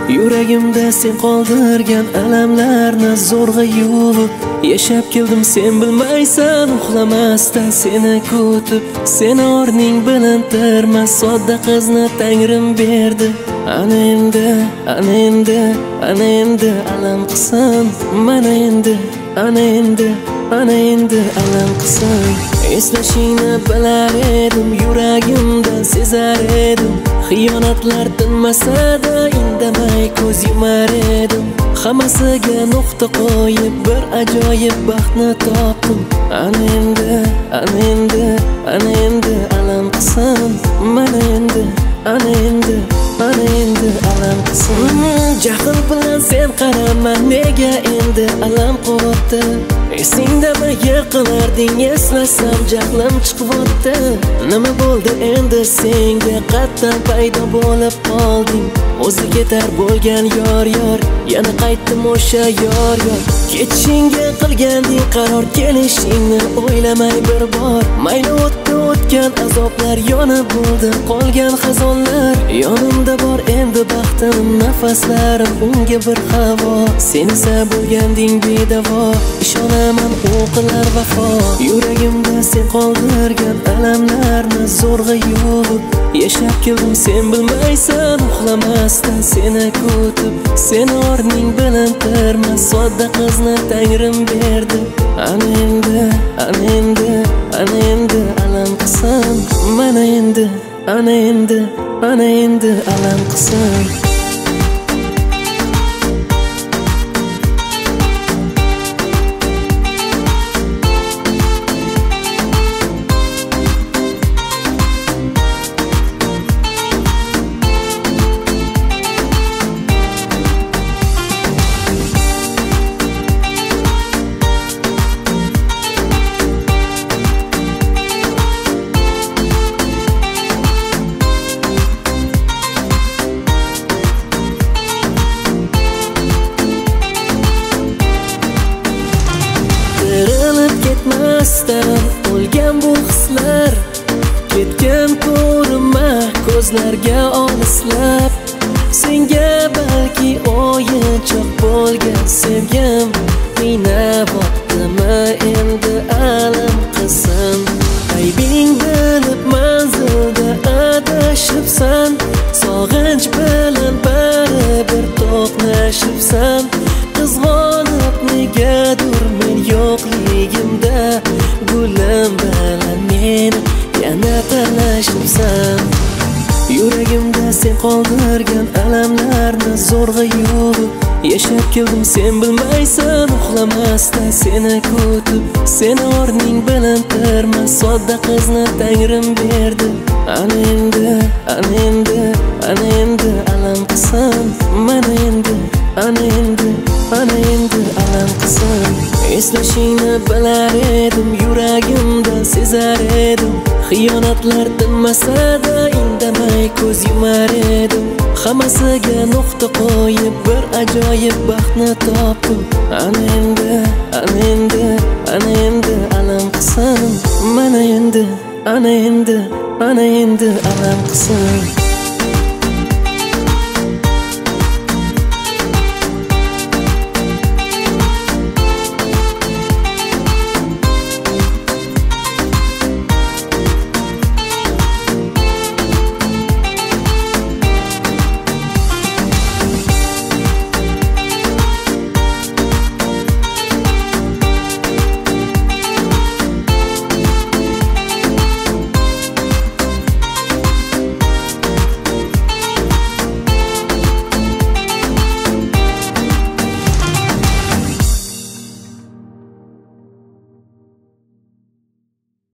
Yuragimda sen qoldirgan alamlarni zo'rg'a yuvib yashab keldim, sen bilmaysan. Uxlamasdan seni kutib, seni o'rning bilintirmas sodda qizni Tangrim berdi. Ana endi, ana endi, ana endi alam qilsin. Mana endi, ana endi, ana endi alam qilsin. Eslashingni bilar edim, yuragimda sezar edim. Xiyonatlar tinmasa-da indamay ko'z yumar edim. Hammasiga nuqta qo'yib bir ajoyib baxtni topdim. Ana endi, ana endi, ana endi alam qilsin. Mana endi, ana endi, ana endi alam qilsin. Jahl bilan sen qarama, nega endi alam qotdi? Esingdami yiqilarding, eslasam jahlim chiqibdi. Nima bo'ldi endi senga, qatdan paydo bo'lib qolding? O'zi ketar bo'lgan yor, yana qaytdim o'sha yor. Ketishingga qilganding qaror, kelishingni o'ylamay bir bor. Mayli o'tdi o'tgan azoblar, yonib bo'ldi qolgan xazonlar. Yonimda bor endi baxtim, nafaslarim unga bir havo. Sen esa bo'lganding bedavo, ishonaman u qilar vafo. Yuragimda sen qoldirgan alamlarni zo'rg'a yuvib yashab keldim, sen bilmaysan. Uxlamasdan seni kutib, seni o'rning bilintirmas sodda qizni Tangrim berdi. Ana endi, ana endi, ana endi alam qilsin. Mana endi, ana endi, ana endi alam qilsin. Ketmasdan o'lgan bu hislar, ketgan ko'rinma ko'zlarga olislab. Senga balki o'yinchoq bo'lgan sevgim qiynabotdimi endi alam qilsin. Aybing bilib manzilda adashibsan, sog'inch bilan baribir to'qnashibsan. Qizg'onib negadur men yo'qligimda gulim bilan meni yana talashibsan. Yuragimda sen qoldirgan alamlarni zo'rg'a yuvib yashab keldim, sen bilmaysan. Uxlamasdan seni kutib, seni o'rning bilintirmas sodda qizni Tangrim berdi. Ana endi, ana endi, ana endi alam qilsin. Mana endi, ana endi, ana endi alam qilsin. Eslashingni bilar edim, yuragimda sezar edim. Xiyonatlar tinmasa-da indamay ko'z yumar edim. Hammasiga nuqta qo'yib bir ajoyib baxtni topdim. Ana endi, ana endi, ana endi alam qilsin. Mana endi, ana endi, ana endi alam qilsin.